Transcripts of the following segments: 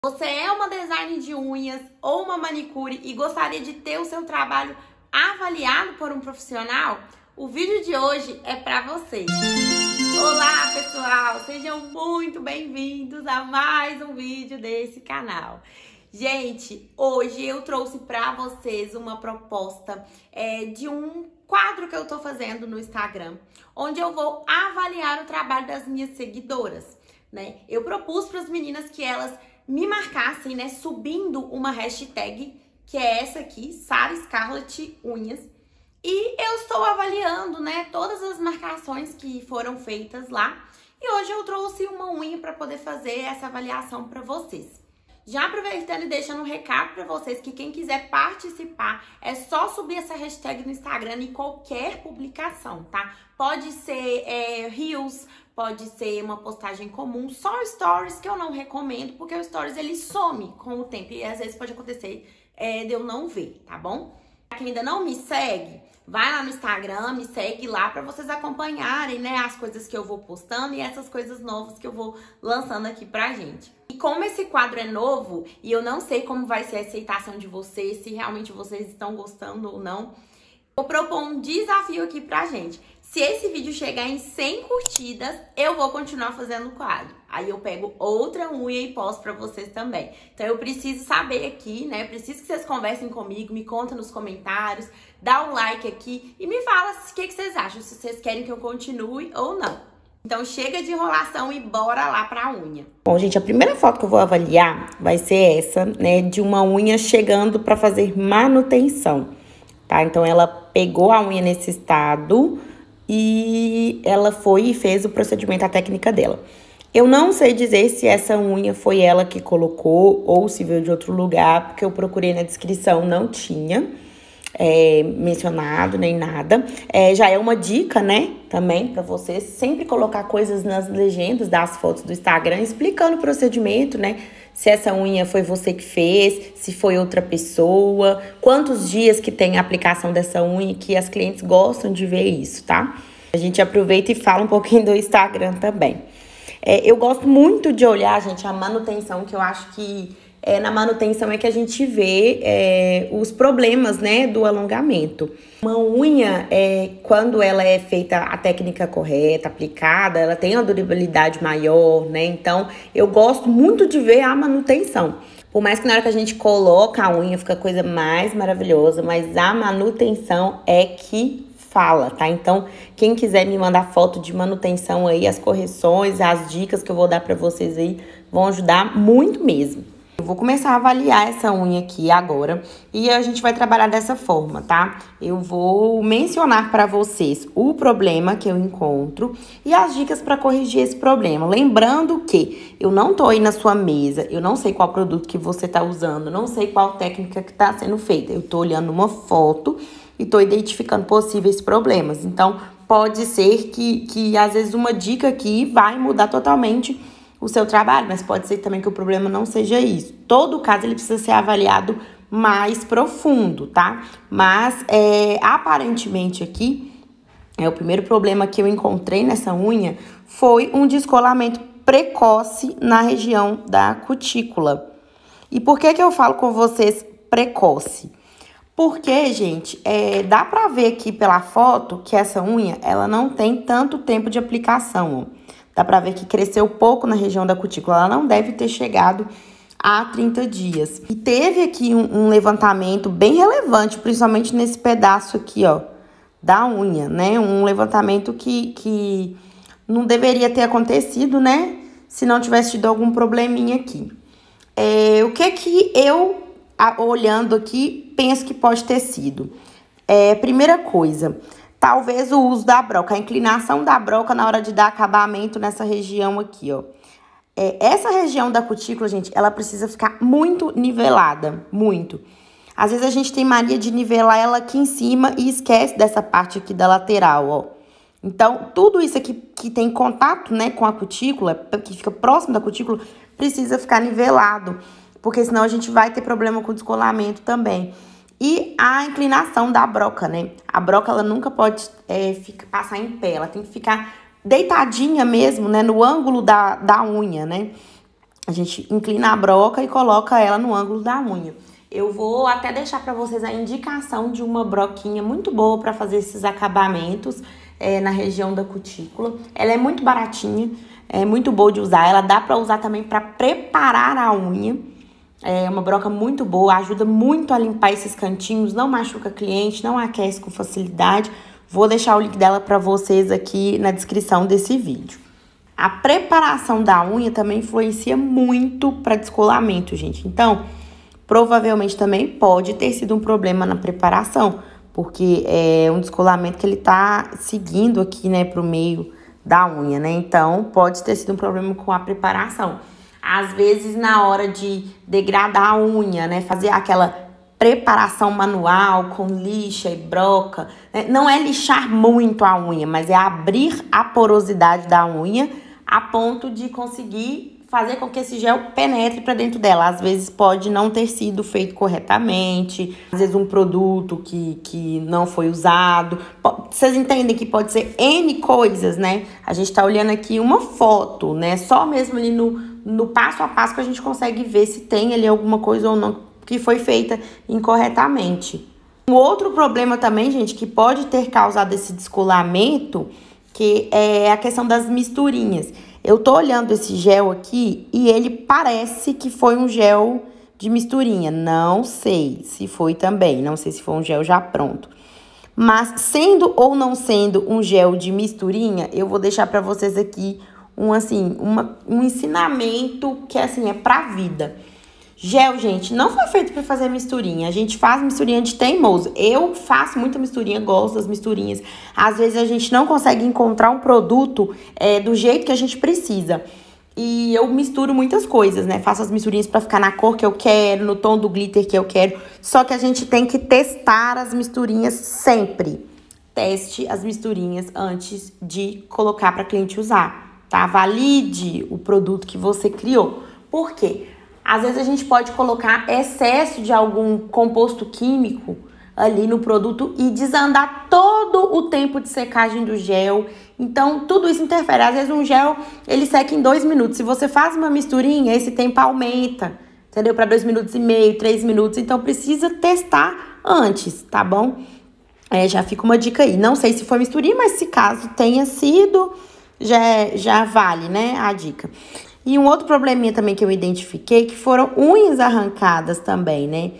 Você é uma designer de unhas ou uma manicure e gostaria de ter o seu trabalho avaliado por um profissional? O vídeo de hoje é para você. Olá, pessoal! Sejam muito bem-vindos a mais um vídeo desse canal. Gente, hoje eu trouxe para vocês uma proposta de um quadro que eu tô fazendo no Instagram, onde eu vou avaliar o trabalho das minhas seguidoras, né? Eu propus para as meninas que elas me marcassem, né, subindo uma hashtag, que é essa aqui, Sara Scarlett Unhas. E eu estou avaliando, né, todas as marcações que foram feitas lá. E hoje eu trouxe uma unha para poder fazer essa avaliação para vocês. Já aproveitando e deixando um recado para vocês que quem quiser participar é só subir essa hashtag no Instagram em qualquer publicação, tá? Pode ser Reels, pode ser uma postagem comum, só Stories que eu não recomendo, porque o Stories ele some com o tempo e às vezes pode acontecer de eu não ver, tá bom? Pra quem ainda não me segue, vai lá no Instagram, me segue lá pra vocês acompanharem, né, as coisas que eu vou postando e essas coisas novas que eu vou lançando aqui pra gente. E como esse quadro é novo e eu não sei como vai ser a aceitação de vocês, se realmente vocês estão gostando ou não, vou propor um desafio aqui pra gente. Se esse vídeo chegar em 100 curtidas, eu vou continuar fazendo o quadro. Aí eu pego outra unha e posto pra vocês também. Então eu preciso saber aqui, né? Preciso que vocês conversem comigo, me contem nos comentários, dá um like aqui e me fala o que vocês acham, se vocês querem que eu continue ou não. Então chega de enrolação e bora lá pra unha. Bom, gente, a primeira foto que eu vou avaliar vai ser essa, né? De uma unha chegando pra fazer manutenção, tá? Então ela pegou a unha nesse estado e ela foi e fez o procedimento, a técnica dela. Eu não sei dizer se essa unha foi ela que colocou ou se veio de outro lugar, porque eu procurei na descrição, não tinha mencionado nem nada. Já é uma dica, né, também pra vocês sempre colocar coisas nas legendas das fotos do Instagram, explicando o procedimento, né? Se essa unha foi você que fez, se foi outra pessoa, quantos dias que tem a aplicação dessa unha, que as clientes gostam de ver isso, tá? A gente aproveita e fala um pouquinho do Instagram também. Eu gosto muito de olhar, gente, a manutenção, que eu acho que na manutenção é que a gente vê os problemas, né, do alongamento. Uma unha, quando ela é feita a técnica correta, aplicada, ela tem uma durabilidade maior, né? Então, eu gosto muito de ver a manutenção. Por mais que na hora que a gente coloca a unha fica a coisa mais maravilhosa, mas a manutenção é que fala, tá? Então, quem quiser me mandar foto de manutenção aí, as correções, as dicas que eu vou dar pra vocês aí, vão ajudar muito mesmo. Eu vou começar a avaliar essa unha aqui agora e a gente vai trabalhar dessa forma, tá? Eu vou mencionar para vocês o problema que eu encontro e as dicas para corrigir esse problema. Lembrando que eu não tô aí na sua mesa, eu não sei qual produto que você tá usando, não sei qual técnica que tá sendo feita. Eu tô olhando uma foto e tô identificando possíveis problemas. Então, pode ser que às vezes uma dica aqui vai mudar totalmente o seu trabalho, mas pode ser também que o problema não seja isso. Todo caso, ele precisa ser avaliado mais profundo, tá? Mas, aparentemente aqui, o primeiro problema que eu encontrei nessa unha foi um descolamento precoce na região da cutícula. E por que eu falo com vocês precoce? Porque, gente, dá pra ver aqui pela foto que essa unha, ela não tem tanto tempo de aplicação, ó. Dá pra ver que cresceu pouco na região da cutícula. Ela não deve ter chegado a 30 dias. E teve aqui um levantamento bem relevante, principalmente nesse pedaço aqui, ó, da unha, né? Um levantamento que não deveria ter acontecido, né? Se não tivesse tido algum probleminha aqui. O que eu, olhando aqui, penso que pode ter sido? Primeira coisa, talvez o uso da broca, a inclinação da broca na hora de dar acabamento nessa região aqui, ó. Essa região da cutícula, gente, ela precisa ficar muito nivelada, muito. Às vezes a gente tem mania de nivelar ela aqui em cima e esquece dessa parte aqui da lateral, ó. Então, tudo isso aqui que tem contato, né, com a cutícula, que fica próximo da cutícula, precisa ficar nivelado, porque senão a gente vai ter problema com descolamento também. E a inclinação da broca, né? A broca, ela nunca pode passar em pé, ela tem que ficar deitadinha mesmo, né? No ângulo da unha, né? A gente inclina a broca e coloca ela no ângulo da unha. Eu vou até deixar para vocês a indicação de uma broquinha muito boa para fazer esses acabamentos na região da cutícula. Ela é muito baratinha, é muito boa de usar. Ela dá para usar também para preparar a unha. É uma broca muito boa, ajuda muito a limpar esses cantinhos, não machuca cliente, não aquece com facilidade. Vou deixar o link dela para vocês aqui na descrição desse vídeo. A preparação da unha também influencia muito para descolamento, gente. Então, provavelmente também pode ter sido um problema na preparação, porque é um descolamento que ele tá seguindo aqui, né, pro meio da unha, né? Então, pode ter sido um problema com a preparação. Às vezes, na hora de degradar a unha, né, fazer aquela preparação manual com lixa e broca, né? Não é lixar muito a unha, mas é abrir a porosidade da unha a ponto de conseguir fazer com que esse gel penetre para dentro dela. Às vezes pode não ter sido feito corretamente, às vezes um produto que não foi usado. Vocês entendem que pode ser N coisas, né? A gente tá olhando aqui uma foto, né? Só mesmo ali no passo a passo que a gente consegue ver se tem ali alguma coisa ou não que foi feita incorretamente. Um outro problema também, gente, que pode ter causado esse descolamento, que é a questão das misturinhas. Eu tô olhando esse gel aqui e ele parece que foi um gel de misturinha. Não sei se foi também, não sei se foi um gel já pronto. Mas sendo ou não sendo um gel de misturinha, eu vou deixar pra vocês aqui um ensinamento que assim é pra vida. Gel, gente, não foi feito para fazer misturinha. A gente faz misturinha de teimoso. Eu faço muita misturinha, gosto das misturinhas. Às vezes a gente não consegue encontrar um produto do jeito que a gente precisa. E eu misturo muitas coisas, né? Faço as misturinhas para ficar na cor que eu quero, no tom do glitter que eu quero. Só que a gente tem que testar as misturinhas sempre. Teste as misturinhas antes de colocar para cliente usar, tá? Valide o produto que você criou. Por quê? Às vezes a gente pode colocar excesso de algum composto químico ali no produto e desandar todo o tempo de secagem do gel. Então, tudo isso interfere. Às vezes um gel, ele seca em 2 minutos. Se você faz uma misturinha, esse tempo aumenta, entendeu? Para 2 minutos e meio, 3 minutos. Então, precisa testar antes, tá bom? Já fica uma dica aí. Não sei se foi misturinha, mas se caso tenha sido, já vale, né, a dica. E um outro probleminha também que eu identifiquei, que foram unhas arrancadas também, né?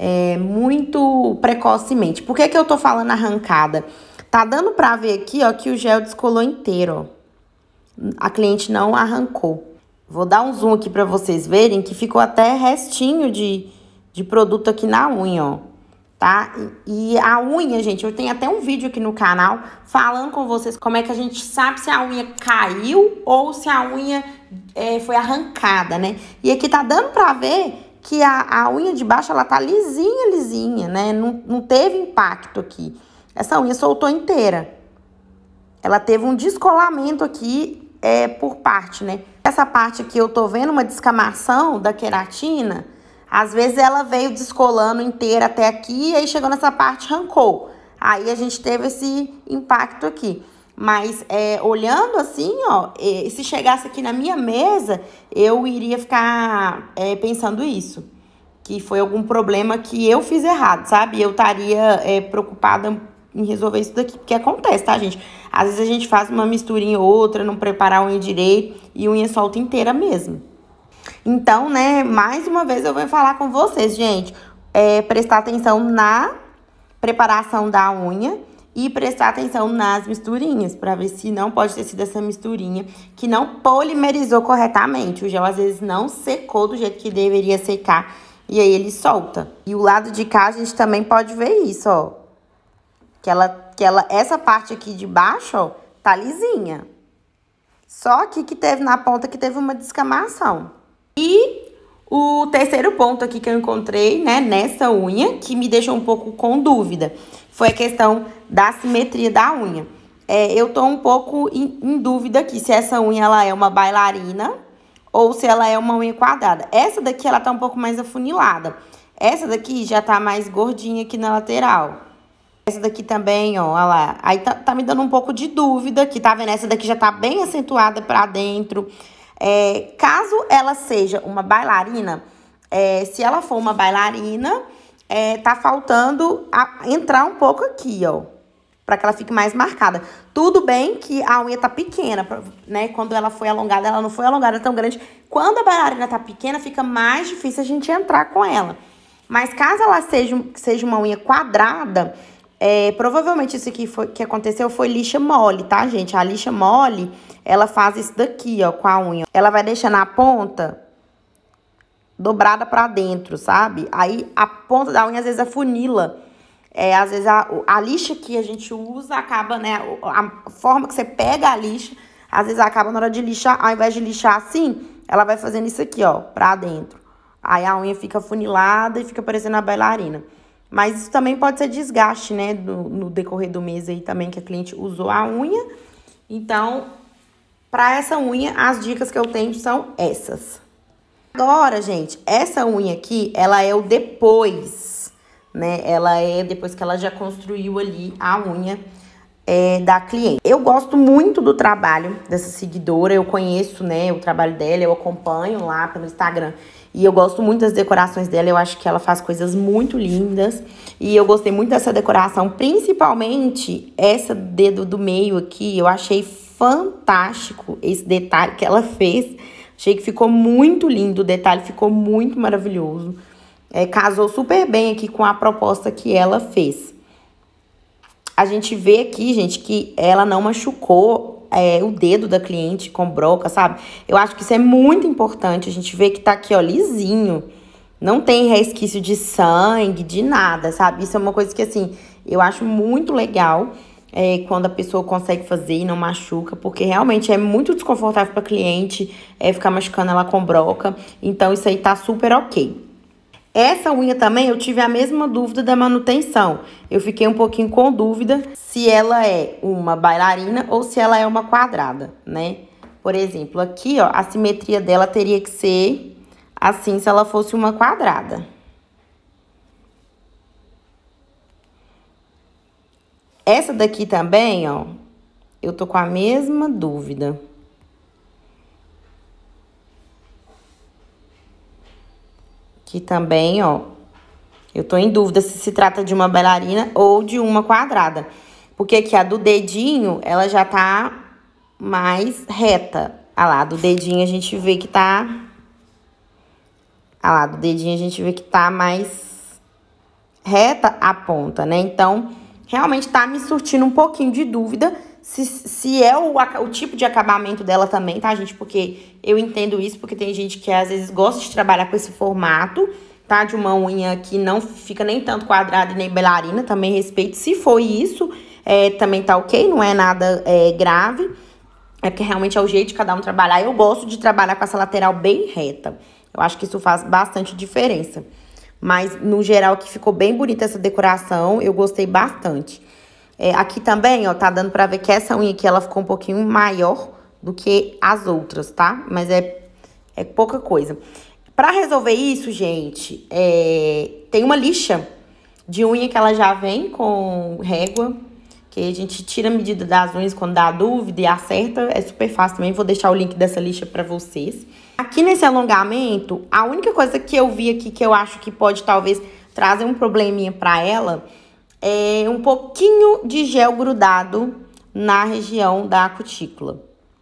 Muito precocemente. Por que eu tô falando arrancada? Tá dando pra ver aqui, ó, que o gel descolou inteiro, ó. A cliente não arrancou. Vou dar um zoom aqui pra vocês verem que ficou até restinho de produto aqui na unha, ó. Tá? E a unha, gente, eu tenho até um vídeo aqui no canal falando com vocês como é que a gente sabe se a unha caiu ou se a unha foi arrancada, né? E aqui tá dando pra ver que a unha de baixo, ela tá lisinha, né? Não teve impacto aqui. Essa unha soltou inteira. Ela teve um descolamento aqui por parte, né? Essa parte aqui eu tô vendo uma descamação da queratina. Às vezes ela veio descolando inteira até aqui e aí chegou nessa parte, arrancou. Aí a gente teve esse impacto aqui. Mas olhando assim, ó, se chegasse aqui na minha mesa, eu iria ficar pensando isso. Que foi algum problema que eu fiz errado, sabe? Eu estaria preocupada em resolver isso daqui. Porque acontece, tá, gente? Às vezes a gente faz uma misturinha ou outra, não preparar a unha direito e a unha solta inteira mesmo. Então, né, mais uma vez eu venho falar com vocês, gente, prestar atenção na preparação da unha e prestar atenção nas misturinhas, pra ver se não pode ter sido essa misturinha que não polimerizou corretamente. O gel, às vezes, não secou do jeito que deveria secar e aí ele solta. E o lado de cá, a gente também pode ver isso, ó. Essa parte aqui de baixo, ó, tá lisinha. Só aqui que teve na ponta que teve uma descamação. E o terceiro ponto aqui que eu encontrei, né, nessa unha, que me deixou um pouco com dúvida, foi a questão da simetria da unha. Eu tô um pouco em dúvida aqui se essa unha ela é uma bailarina ou se ela é uma unha quadrada. Essa daqui ela tá um pouco mais afunilada. Essa daqui já tá mais gordinha aqui na lateral. Essa daqui também, ó, olha lá. Aí tá me dando um pouco de dúvida aqui, tá vendo? Essa daqui já tá bem acentuada pra dentro. Caso ela seja uma bailarina, se ela for uma bailarina, tá faltando entrar um pouco aqui, ó, pra que ela fique mais marcada. Tudo bem que a unha tá pequena, né? Quando ela foi alongada, ela não foi alongada tão grande. Quando a bailarina tá pequena, fica mais difícil a gente entrar com ela. Mas caso ela seja uma unha quadrada, provavelmente isso aqui que aconteceu foi lixa mole, tá, gente? A lixa mole, ela faz isso daqui, ó, com a unha. Ela vai deixando a ponta dobrada pra dentro, sabe? Aí a ponta da unha às vezes afunila. Às vezes a lixa que a gente usa acaba, né? A forma que você pega a lixa, às vezes acaba na hora de lixar, ao invés de lixar assim, ela vai fazendo isso aqui, ó, pra dentro. Aí a unha fica afunilada e fica parecendo a bailarina. Mas isso também pode ser desgaste, né? No decorrer do mês aí também que a cliente usou a unha. Então, pra essa unha, as dicas que eu tenho são essas. Agora, gente, essa unha aqui, ela é o depois, né? Ela é depois que ela já construiu ali a unha da cliente. Eu gosto muito do trabalho dessa seguidora, eu conheço, né, o trabalho dela, eu acompanho lá pelo Instagram. E eu gosto muito das decorações dela, eu acho que ela faz coisas muito lindas. E eu gostei muito dessa decoração, principalmente essa dedo do meio aqui, eu achei fantástico esse detalhe que ela fez. Achei que ficou muito lindo, o detalhe ficou muito maravilhoso. Casou super bem aqui com a proposta que ela fez. A gente vê aqui, gente, que ela não machucou o dedo da cliente com broca, sabe? Eu acho que isso é muito importante. A gente vê que tá aqui, ó, lisinho. Não tem resquício de sangue, de nada, sabe? Isso é uma coisa que, assim, eu acho muito legal quando a pessoa consegue fazer e não machuca, porque realmente é muito desconfortável pra cliente ficar machucando ela com broca. Então, isso aí tá super ok. Essa unha também eu tive a mesma dúvida da manutenção. Eu fiquei um pouquinho com dúvida se ela é uma bailarina ou se ela é uma quadrada, né? Por exemplo, aqui, ó, a simetria dela teria que ser assim se ela fosse uma quadrada. Essa daqui também, ó, eu tô com a mesma dúvida. Aqui também, ó, eu tô em dúvida se trata de uma bailarina ou de uma quadrada. Porque aqui a do dedinho, ela já tá mais reta. Ah lá, do dedinho a gente vê que tá... Ah lá, do dedinho a gente vê que tá mais reta a ponta, né? Então, realmente tá me surtindo um pouquinho de dúvida se é o tipo de acabamento dela também, tá, gente? Porque eu entendo isso, porque tem gente que às vezes gosta de trabalhar com esse formato, tá? De uma unha que não fica nem tanto quadrada e nem bailarina, também respeito. Se for isso, também tá ok, não é nada grave. É porque realmente é o jeito de cada um trabalhar. Eu gosto de trabalhar com essa lateral bem reta. Eu acho que isso faz bastante diferença. Mas, no geral, que ficou bem bonita essa decoração, eu gostei bastante. Aqui também, ó, tá dando pra ver que essa unha aqui, ela ficou um pouquinho maior do que as outras, tá? Mas é pouca coisa. Pra resolver isso, gente, tem uma lixa de unha que ela já vem com régua, que a gente tira a medida das unhas quando dá dúvida e acerta. É super fácil também, vou deixar o link dessa lixa pra vocês. Aqui nesse alongamento, a única coisa que eu vi aqui que eu acho que pode talvez trazer um probleminha pra ela é um pouquinho de gel grudado na região da cutícula.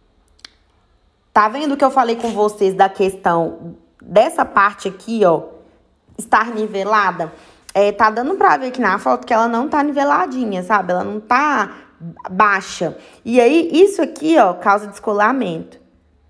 Tá vendo que eu falei com vocês da questão dessa parte aqui, ó, estar nivelada? Tá dando pra ver aqui na foto que ela não tá niveladinha, sabe? Ela não tá baixa. E aí, isso aqui, ó, causa descolamento.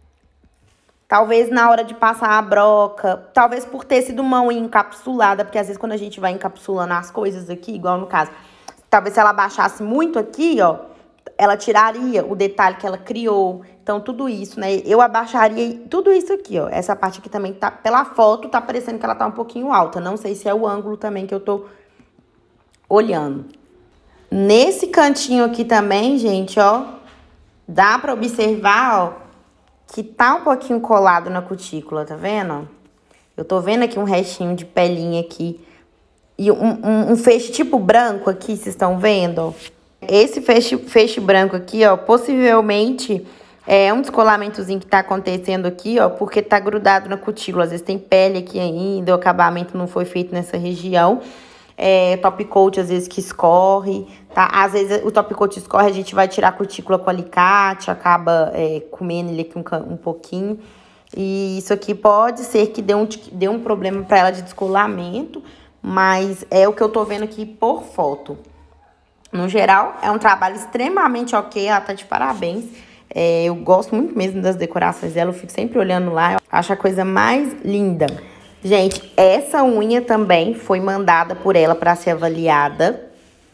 Talvez na hora de passar a broca, talvez por ter sido uma unha encapsulada, porque às vezes quando a gente vai encapsulando as coisas aqui, igual no caso, talvez se ela baixasse muito aqui, ó, ela tiraria o detalhe que ela criou. Então, tudo isso, né? Eu abaixaria tudo isso aqui, ó. Essa parte aqui também tá, pela foto, tá parecendo que ela tá um pouquinho alta. Não sei se é o ângulo também que eu tô olhando. Nesse cantinho aqui também, gente, ó, dá pra observar, ó, que tá um pouquinho colado na cutícula, tá vendo? Eu tô vendo aqui um restinho de pelinha aqui. E um feixe tipo branco aqui, vocês estão vendo? Esse feixe branco aqui, ó, possivelmente É um descolamentozinho que tá acontecendo aqui, ó, porque tá grudado na cutícula. Às vezes tem pele aqui ainda, o acabamento não foi feito nessa região. Top coat às vezes que escorre, tá? Às vezes o top coat escorre, a gente vai tirar a cutícula com alicate, acaba comendo ele aqui um pouquinho. E isso aqui pode ser que dê um problema pra ela de descolamento, mas é o que eu tô vendo aqui por foto. No geral, é um trabalho extremamente ok, ela tá de parabéns. Eu gosto muito mesmo das decorações dela, eu fico sempre olhando lá, eu acho a coisa mais linda. Gente, essa unha também foi mandada por ela para ser avaliada.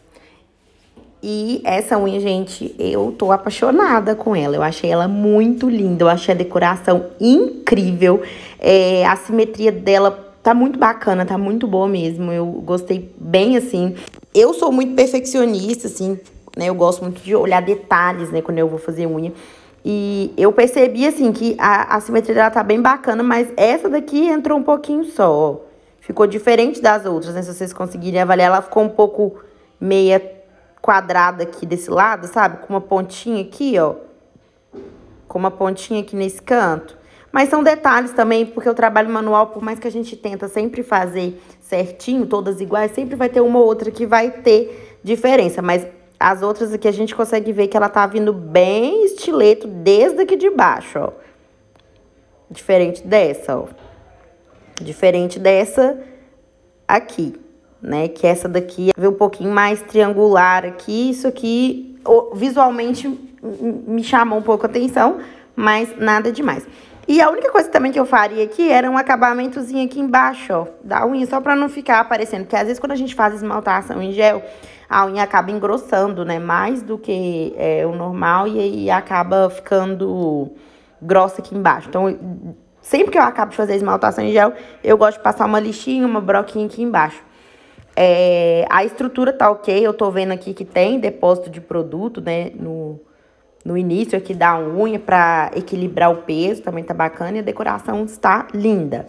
E essa unha, gente, eu tô apaixonada com ela. Eu achei ela muito linda, eu achei a decoração incrível. A simetria dela tá muito bacana, tá muito boa mesmo. Eu gostei bem, assim. Eu sou muito perfeccionista, assim, né? Eu gosto muito de olhar detalhes, né, quando eu vou fazer unha. E eu percebi, assim, que a simetria dela tá bem bacana, mas essa daqui entrou um pouquinho só, ó. Ficou diferente das outras, né? Se vocês conseguirem avaliar, ela ficou um pouco meia quadrada aqui desse lado, sabe? Com uma pontinha aqui, ó. Com uma pontinha aqui nesse canto. Mas são detalhes também, porque o trabalho manual, por mais que a gente tenta sempre fazer certinho, todas iguais, sempre vai ter uma ou outra que vai ter diferença. Mas as outras aqui a gente consegue ver que ela tá vindo bem estileto desde aqui de baixo, ó. Diferente dessa, ó. Diferente dessa aqui, né? Que essa daqui vê um pouquinho mais triangular aqui. Isso aqui, visualmente, me chamou um pouco a atenção, mas nada demais. E a única coisa também que eu faria aqui era um acabamentozinho aqui embaixo, ó, da unha, só pra não ficar aparecendo. Porque às vezes quando a gente faz esmaltação em gel, a unha acaba engrossando, né? Mais do que o normal e aí acaba ficando grossa aqui embaixo. Então, sempre que eu acabo de fazer esmaltação em gel, eu gosto de passar uma lixinha, uma broquinha aqui embaixo. A estrutura tá ok, eu tô vendo aqui que tem depósito de produto, né, no início aqui da unha pra equilibrar o peso, também tá bacana, e a decoração está linda.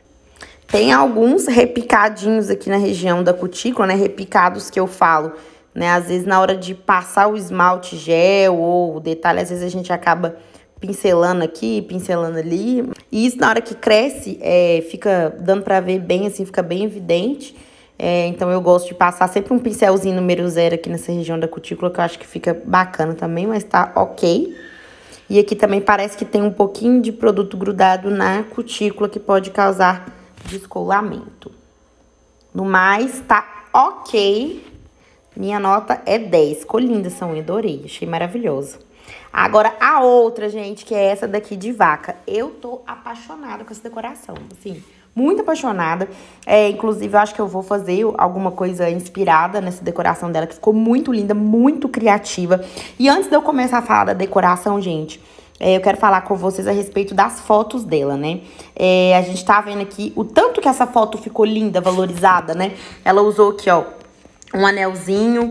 Tem alguns repicadinhos aqui na região da cutícula, né, repicados que eu falo, né, às vezes na hora de passar o esmalte gel ou o detalhe, às vezes a gente acaba pincelando aqui, pincelando ali, e isso na hora que cresce, fica dando pra ver bem, assim, fica bem evidente. Então eu gosto de passar sempre um pincelzinho número 0 aqui nessa região da cutícula, que eu acho que fica bacana também, mas tá ok. E aqui também parece que tem um pouquinho de produto grudado na cutícula que pode causar descolamento. No mais, tá ok. Minha nota é 10. Ficou linda essa unha, adorei, achei maravilhosa. Agora, a outra, gente, que é essa daqui de vaca. Eu tô apaixonada com essa decoração, assim, muito apaixonada. Inclusive, eu acho que eu vou fazer alguma coisa inspirada nessa decoração dela, que ficou muito linda, muito criativa. E antes de eu começar a falar da decoração, gente, eu quero falar com vocês a respeito das fotos dela, né? A gente tá vendo aqui o tanto que essa foto ficou linda, valorizada, né? Ela usou aqui, ó, um anelzinho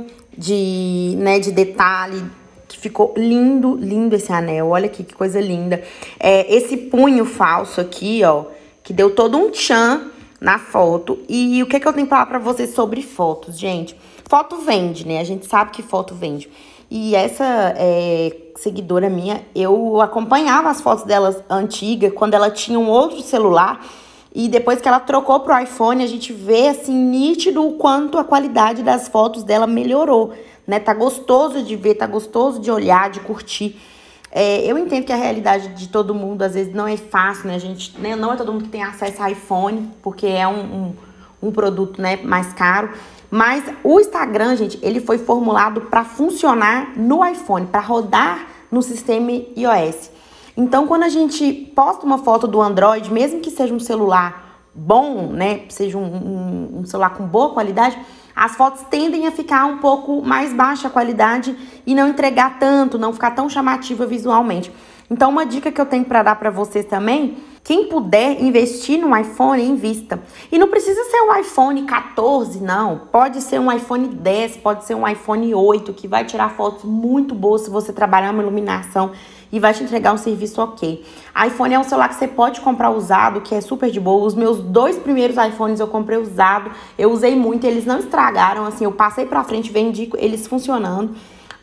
de detalhe, que ficou lindo, lindo esse anel. Olha aqui que coisa linda. Esse punho falso aqui, ó, que deu todo um tchan na foto. E o que eu tenho pra falar pra vocês sobre fotos, gente? Foto vende, né? A gente sabe que foto vende. E essa seguidora minha, eu acompanhava as fotos dela antiga, quando ela tinha um outro celular. E depois que ela trocou pro iPhone, a gente vê, assim, nítido o quanto a qualidade das fotos dela melhorou, né? Tá gostoso de ver, tá gostoso de olhar, de curtir. Eu entendo que a realidade de todo mundo, às vezes, não é fácil, né? A gente, né? Não é todo mundo que tem acesso a iPhone, porque é um produto, né, mais caro. Mas o Instagram, gente, ele foi formulado para funcionar no iPhone, para rodar no sistema iOS. Então, quando a gente posta uma foto do Android, mesmo que seja um celular bom, né, seja um celular com boa qualidade, as fotos tendem a ficar um pouco mais baixa a qualidade e não entregar tanto, não ficar tão chamativa visualmente. Então, uma dica que eu tenho para dar para vocês também, quem puder investir no iPhone, invista. E não precisa ser um iPhone 14, não. Pode ser um iPhone 10, pode ser um iPhone 8, que vai tirar fotos muito boas se você trabalhar uma iluminação e vai te entregar um serviço ok. iPhone é um celular que você pode comprar usado, que é super de boa. Os meus 2 primeiros iPhones eu comprei usado, eu usei muito, eles não estragaram, assim, eu passei pra frente, vendi eles funcionando.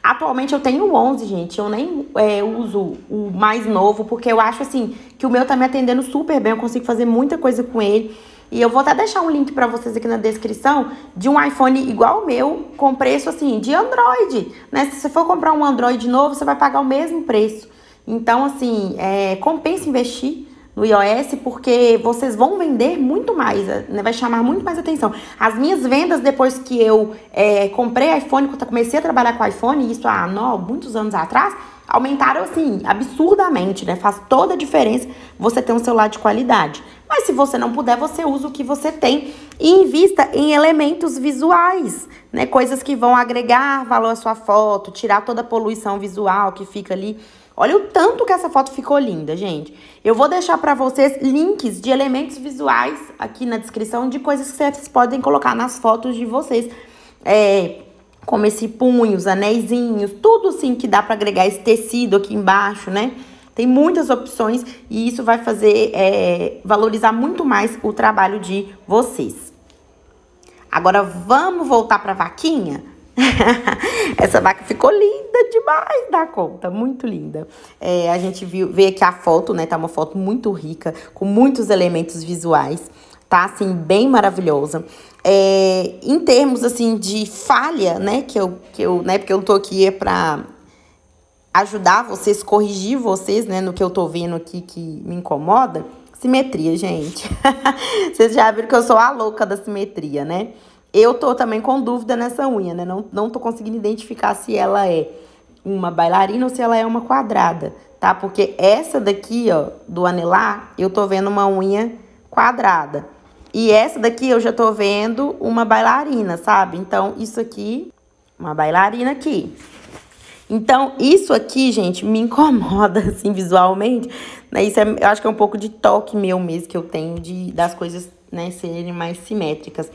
Atualmente eu tenho o 11, gente. Eu nem uso o mais novo, porque eu acho, assim, que o meu tá me atendendo super bem. Eu consigo fazer muita coisa com ele. E eu vou até deixar um link pra vocês aqui na descrição de um iPhone igual o meu, com preço, assim, de Android, né? Se você for comprar um Android novo, você vai pagar o mesmo preço. Então, assim, compensa investir no iOS, porque vocês vão vender muito mais, né? Vai chamar muito mais atenção. As minhas vendas, depois que eu comprei iPhone, quando eu comecei a trabalhar com iPhone, isso há muitos anos atrás, aumentaram, assim, absurdamente, né? Faz toda a diferença você ter um celular de qualidade. Mas se você não puder, você usa o que você tem e invista em elementos visuais, né? Coisas que vão agregar valor à sua foto, tirar toda a poluição visual que fica ali. Olha o tanto que essa foto ficou linda, gente. Eu vou deixar pra vocês links de elementos visuais aqui na descrição de coisas que vocês podem colocar nas fotos de vocês. Como esse punho, os anéisinhos, tudo assim que dá pra agregar esse tecido aqui embaixo, né? Tem muitas opções e isso vai fazer valorizar muito mais o trabalho de vocês. Agora vamos voltar pra vaquinha? Essa vaca ficou linda demais da conta, muito linda. A gente vê aqui a foto, né? Tá uma foto muito rica, com muitos elementos visuais. Tá, assim, bem maravilhosa. Em termos, assim, de falha, né? Porque eu tô aqui pra ajudar vocês, corrigir vocês, né? No que eu tô vendo aqui que me incomoda. Simetria, gente. Vocês já viram que eu sou a louca da simetria, né? Eu tô também com dúvida nessa unha, né? Não tô conseguindo identificar se ela é uma bailarina ou se ela é uma quadrada, tá? Porque essa daqui, ó, do anelar, eu tô vendo uma unha quadrada. E essa daqui eu já tô vendo uma bailarina, sabe? Então, isso aqui, uma bailarina aqui. Então, isso aqui, gente, me incomoda, assim, visualmente, né? Isso eu acho que é um pouco de toque meu mesmo que eu tenho das coisas, né, serem mais simétricas.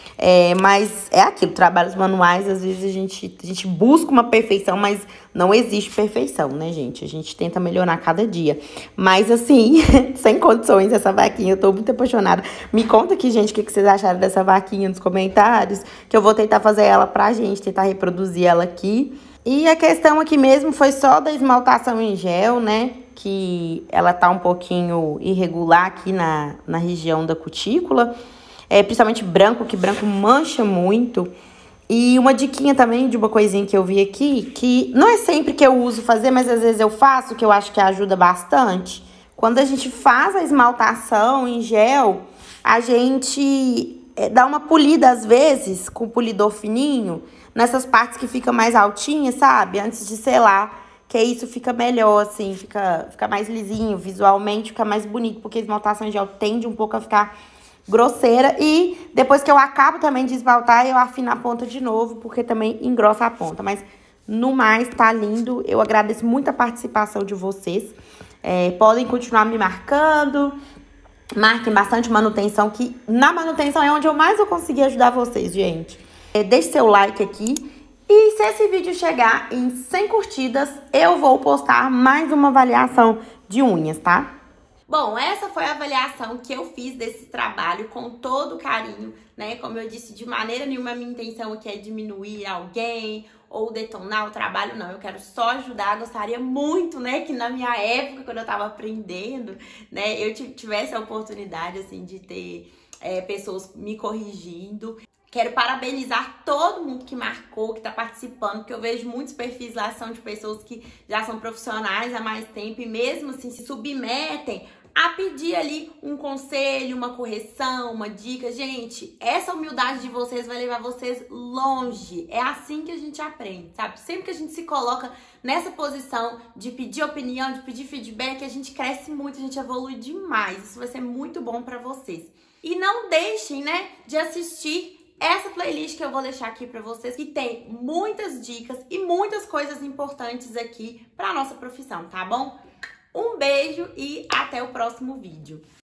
Mas é aquilo, trabalhos manuais, às vezes a gente busca uma perfeição, mas não existe perfeição, né, gente? A gente tenta melhorar cada dia. Mas, assim, sem condições, essa vaquinha, eu tô muito apaixonada. Me conta aqui, gente, o que vocês acharam dessa vaquinha nos comentários, que eu vou tentar fazer ela pra gente, tentar reproduzir ela aqui. E a questão aqui mesmo foi só da esmaltação em gel, né? Que ela tá um pouquinho irregular aqui na região da cutícula. Principalmente branco, que branco mancha muito. E uma diquinha também de uma coisinha que eu vi aqui, que não é sempre que eu uso fazer, mas às vezes eu faço, que eu acho que ajuda bastante. Quando a gente faz a esmaltação em gel, a gente dá uma polida às vezes, com polidor fininho, nessas partes que fica mais altinhas, sabe? Antes de selar, que isso fica melhor, assim, fica mais lisinho, visualmente fica mais bonito, porque a esmaltação em gel tende um pouco a ficar grosseira. E depois que eu acabo também de esmaltar, eu afino a ponta de novo, porque também engrossa a ponta. Mas, no mais, tá lindo. Eu agradeço muito a participação de vocês. Podem continuar me marcando. Marquem bastante manutenção, que na manutenção é onde eu mais vou conseguir ajudar vocês, gente. Deixe seu like aqui. E se esse vídeo chegar em 100 curtidas, eu vou postar mais uma avaliação de unhas, tá? Bom, essa foi a avaliação que eu fiz desse trabalho com todo carinho, né? Como eu disse, de maneira nenhuma a minha intenção aqui é diminuir alguém ou detonar o trabalho, não. Eu quero só ajudar, gostaria muito, né, que na minha época, quando eu tava aprendendo, né, eu tivesse a oportunidade, assim, de ter pessoas me corrigindo. Quero parabenizar todo mundo que marcou, que tá participando, porque eu vejo muitos perfis lá, são de pessoas que já são profissionais há mais tempo e mesmo assim se submetem a pedir ali um conselho, uma correção, uma dica. Gente, essa humildade de vocês vai levar vocês longe. É assim que a gente aprende, sabe? Sempre que a gente se coloca nessa posição de pedir opinião, de pedir feedback, a gente cresce muito, a gente evolui demais. Isso vai ser muito bom pra vocês. E não deixem, né, de assistir essa playlist que eu vou deixar aqui pra vocês, que tem muitas dicas e muitas coisas importantes aqui pra nossa profissão, tá bom? Um beijo e até o próximo vídeo.